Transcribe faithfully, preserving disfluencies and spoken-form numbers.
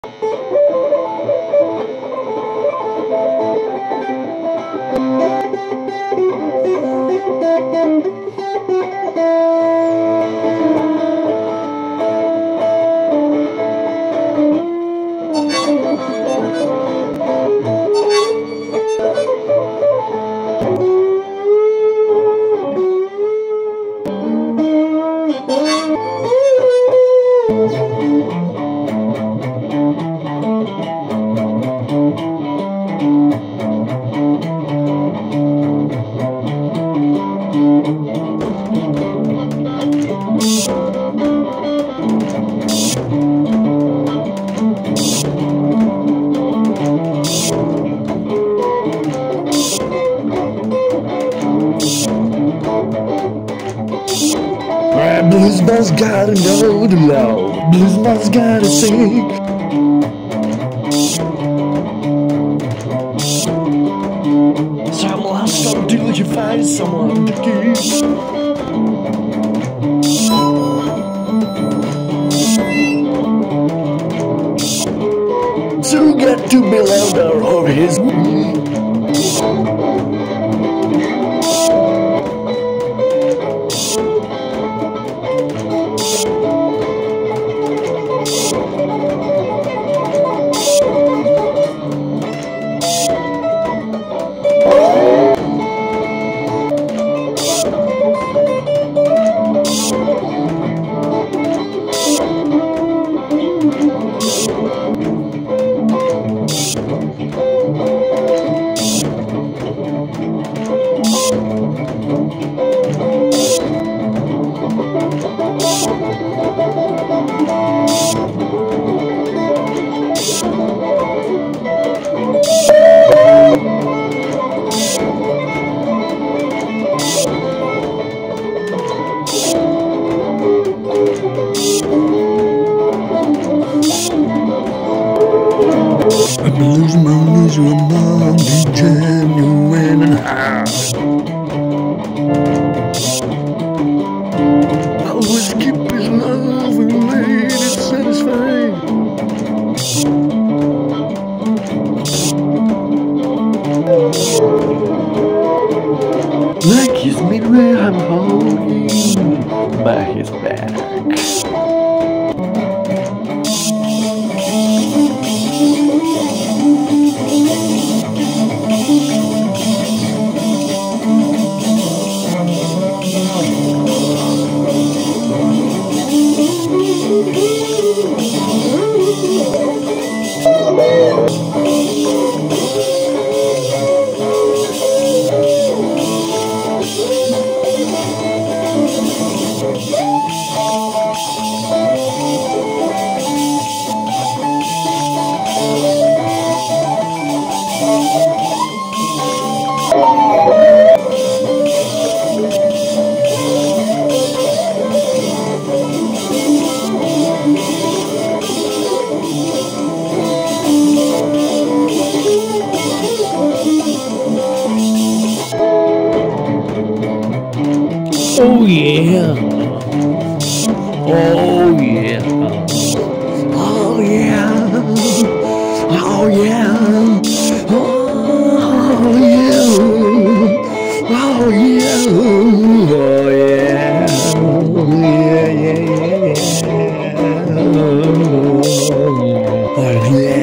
Bluesman's gotta know the law. Bluesman's gotta sing. Someone stop till you find someone to keep. So get to be louder of his will. A bluesman is your mom, be genuine and hard. Always keep his love and made it satisfied. Like his midwife, I'm holding by his back. Oh yeah, oh yeah, oh yeah, oh yeah, oh yeah, oh yeah, oh yeah, yeah, yeah, yeah, oh yeah.